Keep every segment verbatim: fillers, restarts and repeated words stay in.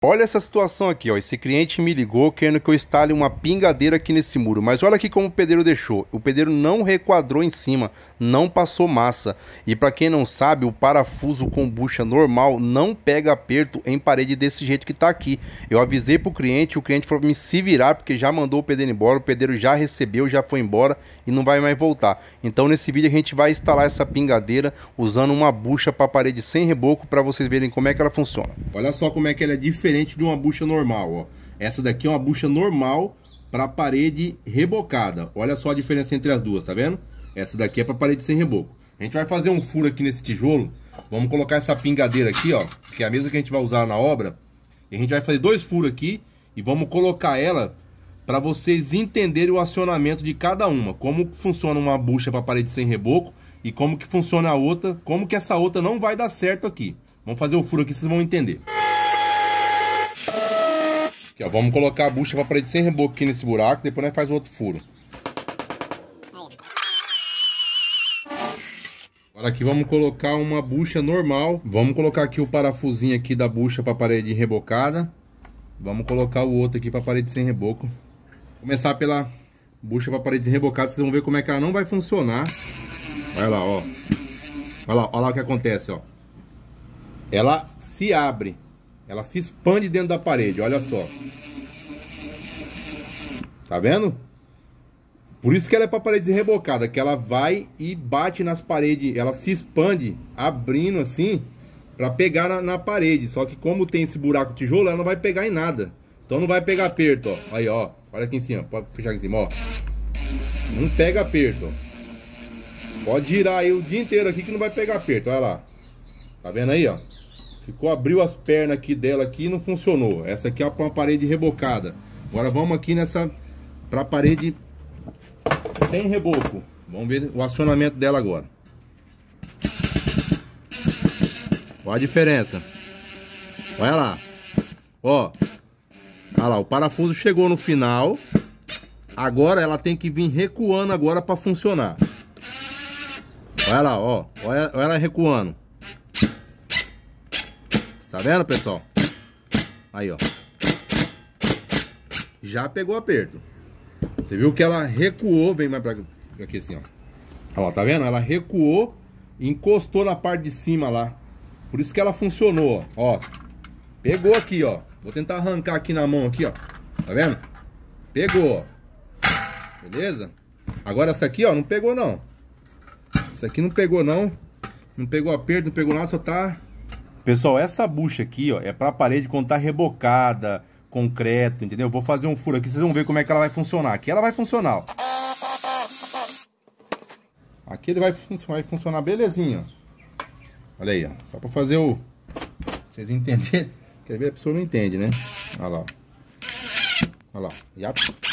Olha essa situação aqui, ó. Esse cliente me ligou querendo que eu instale uma pingadeira aqui nesse muro. Mas olha aqui como o pedreiro deixou. O pedreiro não requadrou em cima, não passou massa. E para quem não sabe, o parafuso com bucha normal não pega aperto em parede desse jeito que tá aqui. Eu avisei pro cliente, o cliente falou pra me se virar, porque já mandou o pedreiro embora. O pedreiro já recebeu, já foi embora e não vai mais voltar. Então nesse vídeo a gente vai instalar essa pingadeira usando uma bucha para parede sem reboco, para vocês verem como é que ela funciona. Olha só como é que ela é diferente de uma bucha normal, ó. Essa daqui é uma bucha normal para parede rebocada. Olha só a diferença entre as duas, tá vendo? Essa daqui é para parede sem reboco. A gente vai fazer um furo aqui nesse tijolo. Vamos colocar essa pingadeira aqui, ó, que é a mesma que a gente vai usar na obra. E a gente vai fazer dois furos aqui e vamos colocar ela para vocês entenderem o acionamento de cada uma. Como funciona uma bucha para parede sem reboco e como que funciona a outra. Como que essa outra não vai dar certo aqui. Vamos fazer o furo aqui, vocês vão entender. Aqui, ó, vamos colocar a bucha para parede sem reboco aqui nesse buraco, depois nós faz outro furo. Agora aqui vamos colocar uma bucha normal. Vamos colocar aqui o parafusinho aqui da bucha para parede rebocada. Vamos colocar o outro aqui para parede sem reboco. Vou começar pela bucha para parede rebocada, vocês vão ver como é que ela não vai funcionar. Olha lá, ó. Olha lá, olha lá o que acontece, ó. Ela se abre. Ela se expande dentro da parede, olha só. Tá vendo? Por isso que ela é para parede rebocada, que ela vai e bate nas paredes. Ela se expande, abrindo assim, para pegar na, na parede. Só que como tem esse buraco de tijolo, ela não vai pegar em nada. Então não vai pegar aperto, ó. Aí, ó. Olha aqui em cima, pode fechar aqui em cima, ó. Não pega aperto, ó. Pode girar aí o dia inteiro aqui que não vai pegar aperto, olha lá. Tá vendo aí, ó? Ficou, abriu as pernas aqui dela aqui e não funcionou. Essa aqui é uma parede rebocada. Agora vamos aqui nessa pra parede sem reboco. Vamos ver o acionamento dela agora. Olha a diferença. Olha lá. Ó. Olha lá, o parafuso chegou no final. Agora ela tem que vir recuando agora para funcionar. Olha lá, ó. Olha, olha ela recuando. Tá vendo, pessoal? Aí, ó. Já pegou aperto. Você viu que ela recuou, vem mais pra aqui assim, ó. Olha lá, tá vendo? Ela recuou e encostou na parte de cima lá. Por isso que ela funcionou, ó. Ó. Pegou aqui, ó. Vou tentar arrancar aqui na mão aqui, ó. Tá vendo? Pegou, ó. Beleza? Agora essa aqui, ó, não pegou não. Essa aqui não pegou não. Não pegou aperto, não pegou nada, só tá... Pessoal, essa bucha aqui, ó, é pra parede quando tá rebocada, concreto, entendeu? Vou fazer um furo aqui, vocês vão ver como é que ela vai funcionar. Aqui ela vai funcionar, ó. Aqui ele vai, fun vai funcionar belezinho, ó. Olha aí, ó. Só pra fazer o... Vocês entenderem. Quer ver? A pessoa não entende, né? Olha lá, ó. Olha lá. Já...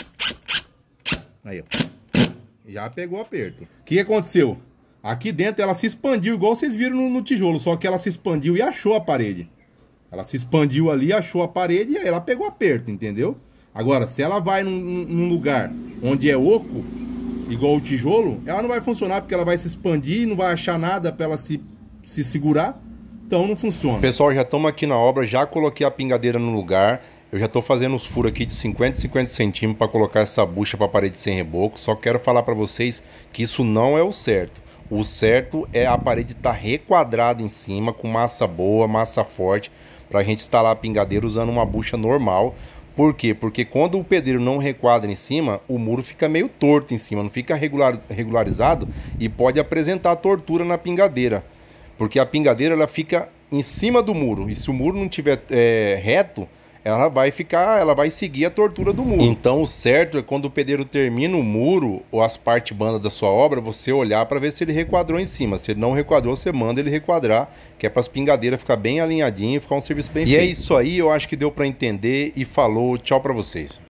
Aí, ó. Já pegou aperto. O que aconteceu? Aqui dentro ela se expandiu, igual vocês viram no, no tijolo. Só que ela se expandiu e achou a parede. Ela se expandiu ali, achou a parede e aí ela pegou aperto, entendeu? Agora, se ela vai num, num lugar onde é oco, igual o tijolo, ela não vai funcionar porque ela vai se expandir, não vai achar nada para ela se, se segurar. Então não funciona. Pessoal, já estamos aqui na obra, já coloquei a pingadeira no lugar. Eu já estou fazendo os furos aqui de cinquenta em cinquenta centímetros para colocar essa bucha para parede sem reboco. Só quero falar para vocês que isso não é o certo. O certo é a parede estar tá requadrada em cima, com massa boa, massa forte, para a gente instalar a pingadeira usando uma bucha normal. Por quê? Porque quando o pedreiro não requadra em cima, o muro fica meio torto em cima, não fica regular, regularizado e pode apresentar tortura na pingadeira. Porque a pingadeira ela fica em cima do muro, e se o muro não estiver é, reto, ela vai ficar, ela vai seguir a tortura do muro. Então o certo é quando o pedreiro termina o muro ou as partes bandas da sua obra, você olhar para ver se ele requadrou em cima. Se ele não requadrou, você manda ele requadrar, que é para as pingadeiras ficar bem alinhadinho e ficar um serviço bem feito. E é isso aí, eu acho que deu para entender e falou. Tchau para vocês.